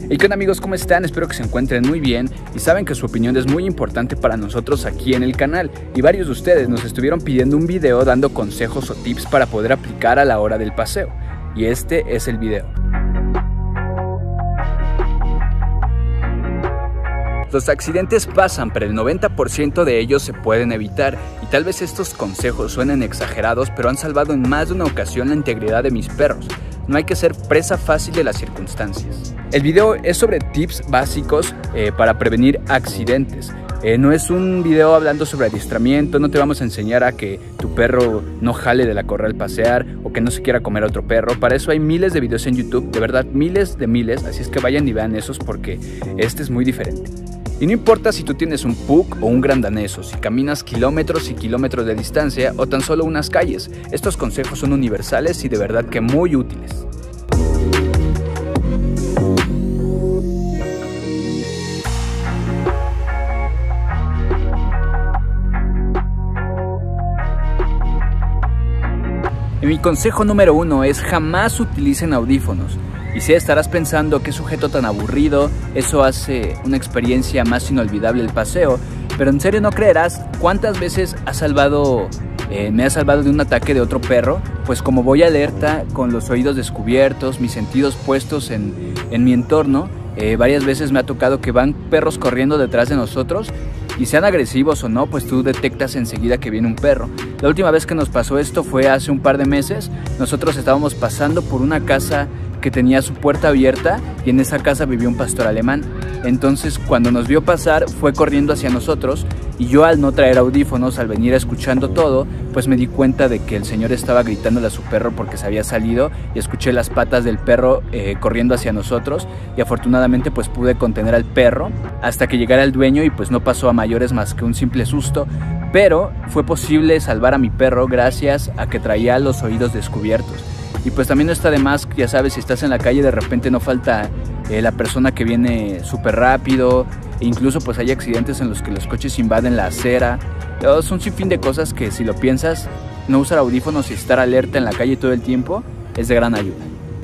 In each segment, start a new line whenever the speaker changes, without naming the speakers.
Hey, ¿qué onda amigos? ¿Cómo están? Espero que se encuentren muy bien y saben que su opinión es muy importante para nosotros aquí en el canal y varios de ustedes nos estuvieron pidiendo un video dando consejos o tips para poder aplicar a la hora del paseo y este es el video. Los accidentes pasan, pero el 90% de ellos se pueden evitar y tal vez estos consejos suenen exagerados, pero han salvado en más de una ocasión la integridad de mis perros. No hay que ser presa fácil de las circunstancias. El video es sobre tips básicos para prevenir accidentes. No es un video hablando sobre adiestramiento, no te vamos a enseñar a que tu perro no jale de la correa al pasear o que no se quiera comer a otro perro. Para eso hay miles de videos en YouTube, de verdad miles, así es que vayan y vean esos porque este es muy diferente. Y no importa si tú tienes un pug o un gran danés, o si caminas kilómetros y kilómetros de distancia o tan solo unas calles, estos consejos son universales y de verdad que muy útiles. Mi consejo número 1 es jamás utilicen audífonos. Y si estarás pensando qué sujeto tan aburrido, eso hace una experiencia más inolvidable el paseo, pero en serio no creerás cuántas veces me ha salvado de un ataque de otro perro, pues como voy alerta, con los oídos descubiertos, mis sentidos puestos en mi entorno, varias veces me ha tocado que van perros corriendo detrás de nosotros y sean agresivos o no, pues tú detectas enseguida que viene un perro. La última vez que nos pasó esto fue hace un par de meses. Nosotros estábamos pasando por una casa que tenía su puerta abierta y en esa casa vivía un pastor alemán. Entonces cuando nos vio pasar fue corriendo hacia nosotros y yo, al no traer audífonos, al venir escuchando todo, pues me di cuenta de que el señor estaba gritándole a su perro porque se había salido y escuché las patas del perro corriendo hacia nosotros y afortunadamente pues pude contener al perro hasta que llegara el dueño y pues no pasó a mayores más que un simple susto, pero fue posible salvar a mi perro gracias a que traía los oídos descubiertos. Y pues también no está de más, ya sabes, si estás en la calle de repente no falta la persona que viene súper rápido, e incluso pues hay accidentes en los que los coches invaden la acera. Es un sinfín de cosas que, si lo piensas, no usar audífonos y estar alerta en la calle todo el tiempo es de gran ayuda.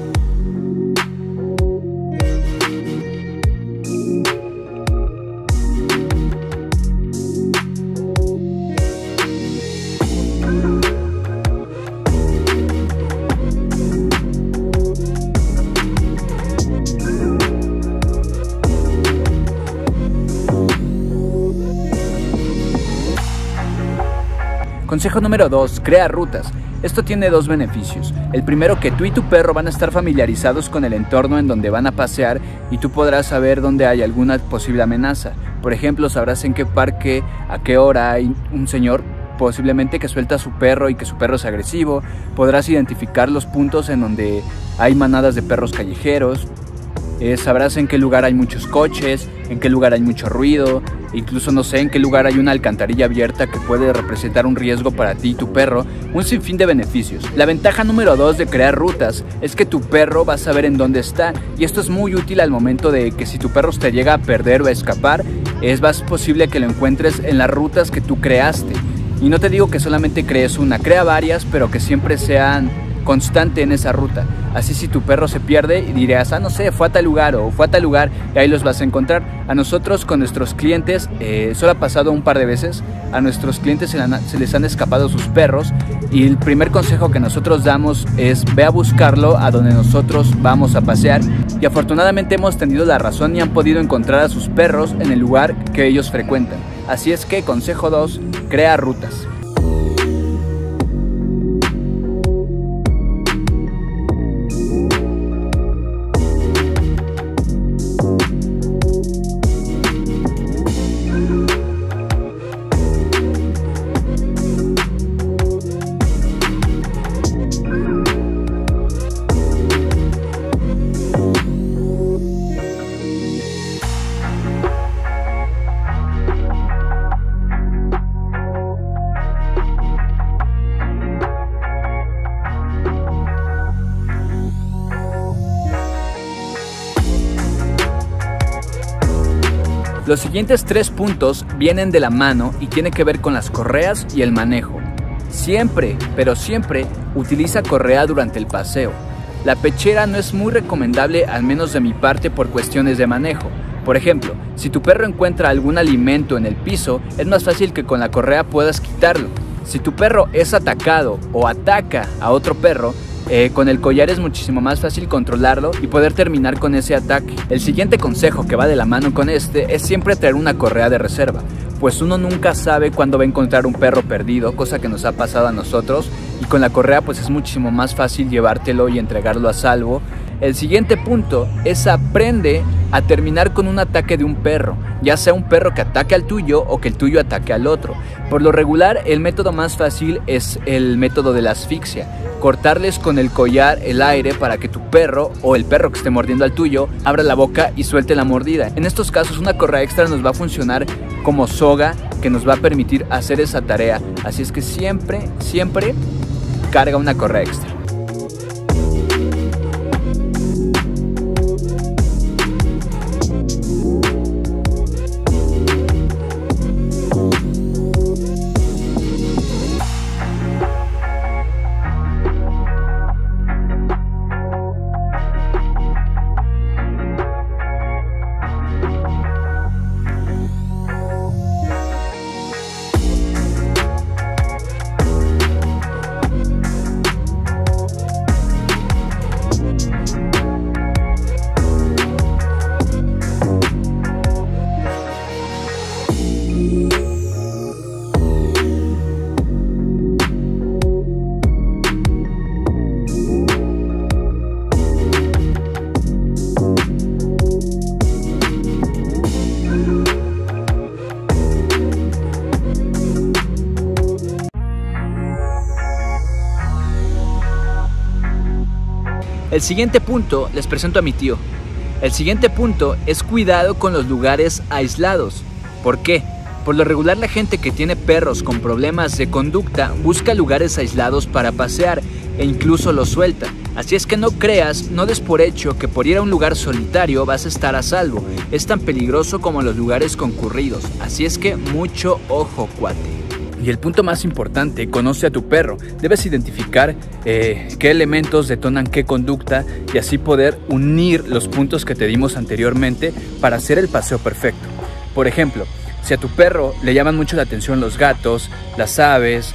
Consejo número 2, crea rutas. Esto tiene dos beneficios. El primero, que tú y tu perro van a estar familiarizados con el entorno en donde van a pasear y tú podrás saber dónde hay alguna posible amenaza. Por ejemplo, sabrás en qué parque, a qué hora hay un señor posiblemente que suelta a su perro y que su perro es agresivo. Podrás identificar los puntos en donde hay manadas de perros callejeros. Sabrás en qué lugar hay muchos coches, en qué lugar hay mucho ruido, incluso no sé en qué lugar hay una alcantarilla abierta que puede representar un riesgo para ti y tu perro, un sinfín de beneficios. La ventaja número 2 de crear rutas es que tu perro va a saber en dónde está y esto es muy útil al momento de que si tu perro te llega a perder o a escapar, es más posible que lo encuentres en las rutas que tú creaste. Y no te digo que solamente crees una, crea varias, pero que siempre sean constante en esa ruta. Así si tu perro se pierde y dirás, no sé, fue a tal lugar o fue a tal lugar y ahí los vas a encontrar. A nosotros con nuestros clientes, solo ha pasado un par de veces, a nuestros clientes se les han escapado sus perros y el primer consejo que nosotros damos es ve a buscarlo a donde nosotros vamos a pasear y afortunadamente hemos tenido la razón y han podido encontrar a sus perros en el lugar que ellos frecuentan. Así es que consejo 2, crea rutas. Los siguientes 3 puntos vienen de la mano y tienen que ver con las correas y el manejo. Siempre, pero siempre, utiliza correa durante el paseo. La pechera no es muy recomendable, al menos de mi parte, por cuestiones de manejo. Por ejemplo, si tu perro encuentra algún alimento en el piso, es más fácil que con la correa puedas quitarlo. Si tu perro es atacado o ataca a otro perro, con el collar es muchísimo más fácil controlarlo y poder terminar con ese ataque. El siguiente consejo que va de la mano con este es siempre traer una correa de reserva, pues uno nunca sabe cuándo va a encontrar un perro perdido, cosa que nos ha pasado a nosotros, y con la correa pues es muchísimo más fácil llevártelo y entregarlo a salvo. El siguiente punto es aprende a terminar con un ataque de un perro, ya sea un perro que ataque al tuyo o que el tuyo ataque al otro. Por lo regular, el método más fácil es el método de la asfixia. Cortarles con el collar el aire para que tu perro o el perro que esté mordiendo al tuyo abra la boca y suelte la mordida. En estos casos una correa extra nos va a funcionar como soga que nos va a permitir hacer esa tarea. Así es que siempre carga una correa extra. El siguiente punto, les presento a mi tío. El siguiente punto es cuidado con los lugares aislados. ¿Por qué? Por lo regular la gente que tiene perros con problemas de conducta busca lugares aislados para pasear e incluso los suelta. Así es que no creas, no des por hecho que por ir a un lugar solitario vas a estar a salvo. Es tan peligroso como los lugares concurridos. Así es que mucho ojo, cuate. Y el punto más importante, conoce a tu perro. Debes identificar qué elementos detonan qué conducta y así poder unir los puntos que te dimos anteriormente para hacer el paseo perfecto. Por ejemplo, si a tu perro le llaman mucho la atención los gatos, las aves,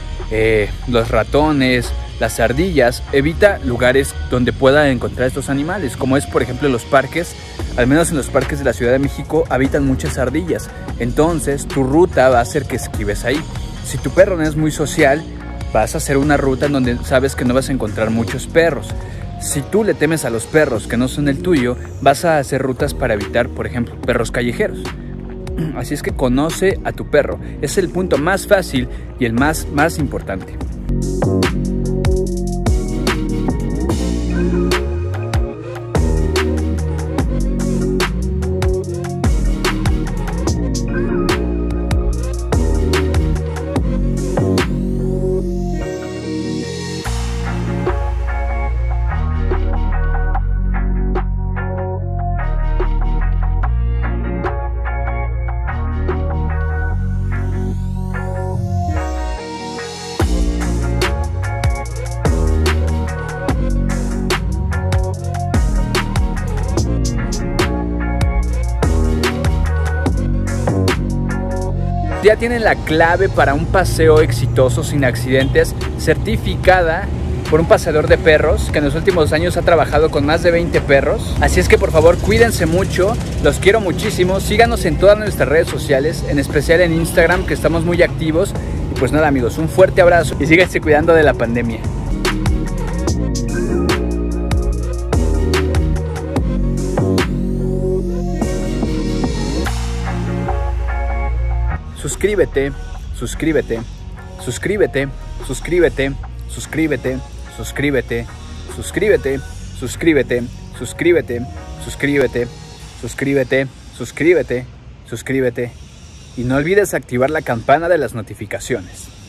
los ratones, las ardillas, evita lugares donde pueda encontrar estos animales, como es por ejemplo los parques. Al menos en los parques de la Ciudad de México habitan muchas ardillas, entonces tu ruta va a ser que esquives ahí. Si tu perro no es muy social, vas a hacer una ruta en donde sabes que no vas a encontrar muchos perros. Si tú le temes a los perros que no son el tuyo, vas a hacer rutas para evitar, por ejemplo, perros callejeros. Así es que conoce a tu perro. Es el punto más fácil y el más importante. Ya tienen la clave para un paseo exitoso sin accidentes, certificada por un paseador de perros que en los últimos años ha trabajado con más de 20 perros. Así es que por favor cuídense mucho, los quiero muchísimo, síganos en todas nuestras redes sociales, en especial en Instagram, que estamos muy activos. Y pues nada amigos, un fuerte abrazo y síganse cuidando de la pandemia. Suscríbete, suscríbete, suscríbete, suscríbete, suscríbete, suscríbete, suscríbete, suscríbete, suscríbete, suscríbete, suscríbete, suscríbete, suscríbete y no olvides activar la campana de las notificaciones.